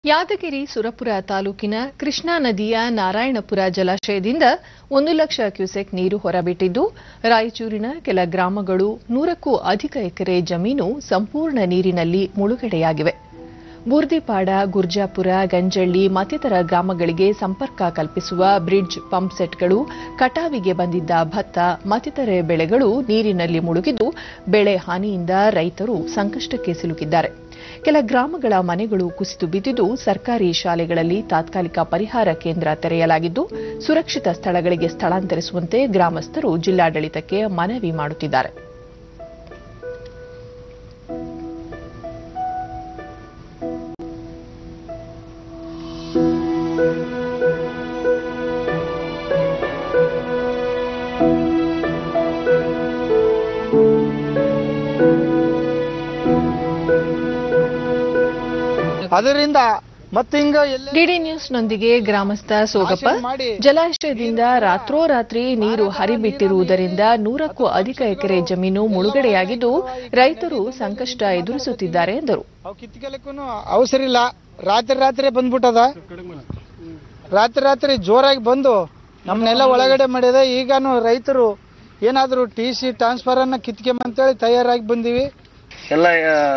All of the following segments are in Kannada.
ಯಾದಗಿರಿ ಸುರಪುರ ತಾಲೂಕಿನ ಕೃಷ್ಣಾ ನದಿಯ ನಾರಾಯಣಪುರ ಜಲಾಶಯದಿಂದ 1 ಲಕ್ಷ ಕ್ಯೂಸೆಕ್ ನೀರು ಹೊರಬಿಟ್ಟಿದ್ದು, ರಾಯಚೂರಿನ ಕೆಲ ಗ್ರಾಮಗಳು 100ಕ್ಕೂ ಅಧಿಕ ಎಕರೆ ಜಮೀನು ಸಂಪೂರ್ಣ ನೀರಿನಲ್ಲಿ ಮುಳುಗಡೆಯಾಗಿವೆ. ಬೂರ್ದಿಪಾಡ, ಗುರ್ಜಾಪುರ, ಗಂಜಳ್ಳಿ ಮತ್ತಿತರ ಗ್ರಾಮಗಳಿಗೆ ಸಂಪರ್ಕ ಕಲ್ಪಿಸುವ ಬ್ರಿಡ್ಜ್, ಪಂಪ್ ಸೆಟ್ಗಳು, ಕಟಾವಿಗೆ ಬಂದಿದ್ದ ಭತ್ತ ಮತ್ತಿತರೆ ಬೆಳೆಗಳು ನೀರಿನಲ್ಲಿ ಮುಳುಗಿದ್ದು, ಬೆಳೆ ಹಾನಿಯಿಂದ ರೈತರು ಸಂಕಷ್ಟಕ್ಕೆ ಸಿಲುಕಿದ್ದಾರೆ. ಕೆಲ ಗ್ರಾಮಗಳ ಮನೆಗಳು ಕುಸಿದು ಬಿದ್ದಿದ್ದು, ಸರ್ಕಾರಿ ಶಾಲೆಗಳಲ್ಲಿ ತಾತ್ಕಾಲಿಕ ಪರಿಹಾರ ಕೇಂದ್ರ ತೆರೆಯಲಾಗಿದ್ದು, ಸುರಕ್ಷಿತ ಸ್ಥಳಗಳಿಗೆ ಸ್ಥಳಾಂತರಿಸುವಂತೆ ಗ್ರಾಮಸ್ಥರು ಜಿಲ್ಲಾಡಳಿತಕ್ಕೆ ಮನವಿ ಮಾಡುತ್ತಿದ್ದಾರೆ. ಅದರಿಂದ ಡಿಡಿ ನ್ಯೂಸ್ನೊಂದಿಗೆ ಗ್ರಾಮಸ್ಥ ಸೋಗಪ್ಪ, ಜಲಾಶಯದಿಂದ ರಾತ್ರೋರಾತ್ರಿ ನೀರು ಹರಿಬಿಟ್ಟಿರುವುದರಿಂದ 100ಕ್ಕೂ ಅಧಿಕ ಎಕರೆ ಜಮೀನು ಮುಳುಗಡೆಯಾಗಿದ್ದು, ರೈತರು ಸಂಕಷ್ಟ ಎದುರಿಸುತ್ತಿದ್ದಾರೆ ಎಂದರು. ಅವಸರ ಇಲ್ಲ, ರಾತ್ರಿ ಬಂದ್ಬಿಟ್ಟದ. ರಾತ್ರಿ ಜೋರಾಗಿ ಬಂದು ನಮ್ಮನ್ನೆಲ್ಲ ಒಳಗಡೆ ಮಾಡಿದೆ. ಈಗಾನು ರೈತರು ಏನಾದರೂ ಟಿಸಿ ಟ್ರಾನ್ಸ್ಫರ್ ಅನ್ನ ಕಿತ್ಕೊಂಬಂತೇಳಿ ತಯಾರಾಗಿ ಬಂದಿವಿ. ಎಲ್ಲ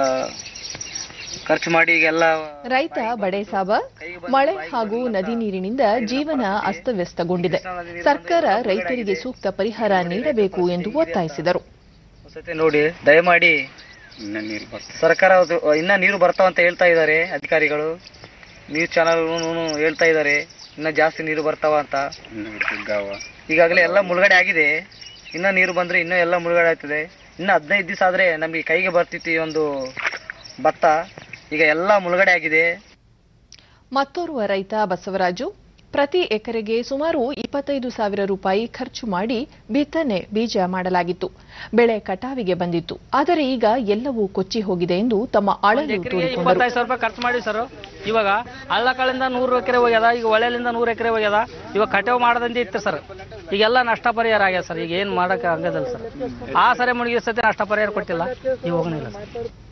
ಖರ್ಚು ಮಾಡಿ ಈಗೆಲ್ಲ ರೈತ ಬಡೇಸಾಬ, ಮಳೆ ಹಾಗೂ ನದಿ ನೀರಿನಿಂದ ಜೀವನ ಅಸ್ತವ್ಯಸ್ತಗೊಂಡಿದೆ. ಸರ್ಕಾರ ರೈತರಿಗೆ ಸೂಕ್ತ ಪರಿಹಾರ ನೀಡಬೇಕು ಎಂದು ಒತ್ತಾಯಿಸಿದರು. ನೋಡಿ, ದಯಮಾಡಿ ಸರ್ಕಾರ ಇನ್ನ ನೀರು ಬರ್ತಾವಂತ ಹೇಳ್ತಾ ಇದ್ದಾರೆ ಅಧಿಕಾರಿಗಳು. ನ್ಯೂಸ್ ಚಾನಲ್ ಹೇಳ್ತಾ ಇದ್ದಾರೆ ಇನ್ನ ಜಾಸ್ತಿ ನೀರು ಬರ್ತಾವ ಅಂತ. ಈಗಾಗಲೇ ಎಲ್ಲ ಮುಳುಗಡೆ ಆಗಿದೆ. ಇನ್ನ ನೀರು ಬಂದ್ರೆ ಇನ್ನೂ ಎಲ್ಲ ಮುಳುಗಡೆ ಆಗ್ತದೆ. ಇನ್ನು 15 ದಿವಸ ಆದ್ರೆ ನಮಗೆ ಕೈಗೆ ಬರ್ತಿತ್ತು ಈ ಒಂದು ಭತ್ತ. ಈಗ ಎಲ್ಲ ಮುಳುಗಡೆ ಆಗಿದೆ. ಮತ್ತೋರ್ವ ರೈತ ಬಸವರಾಜು, ಪ್ರತಿ ಎಕರೆಗೆ ಸುಮಾರು 25,000 ರೂಪಾಯಿ ಖರ್ಚು ಮಾಡಿ ಬಿತ್ತನೆ ಬೀಜ ಮಾಡಲಾಗಿತ್ತು. ಬೆಳೆ ಕಟಾವಿಗೆ ಬಂದಿತ್ತು. ಆದರೆ ಈಗ ಎಲ್ಲವೂ ಕೊಚ್ಚಿ ಹೋಗಿದೆ ಎಂದು ತಮ್ಮ ಅಳಲು ತೋಡಿಕೊಂಡರು. 25,000 ರೂಪಾಯಿ ಖರ್ಚು ಮಾಡಿ ಸರ್. ಇವಾಗ ಹಳ್ಳಕಳಿಂದ 100 ಎಕರೆ ಹೋಗ್ಯದ, ಈಗ ಹೊಳೆಲಿಂದ 100 ಎಕರೆ ಹೋಗ್ಯದ. ಇವಾಗ ಕಟಾವು ಮಾಡದಂತೆ ಇತ್ತು ಸರ್. ಈಗೆಲ್ಲ ನಷ್ಟ ಪರಿಹಾರ ಆಗ್ಯದ ಸರ್. ಈಗ ಏನ್ ಮಾಡಕ್ಕೆ ಆಗದಲ್ಲ ಸರ್. ಆ ಸರಿ ಮುಳುಗಿ ಸತಿ ನಷ್ಟ ಪರಿಹಾರ ಕೊಟ್ಟಿಲ್ಲ, ಇವಾಗನೂ ಇಲ್ಲ ಸರ್.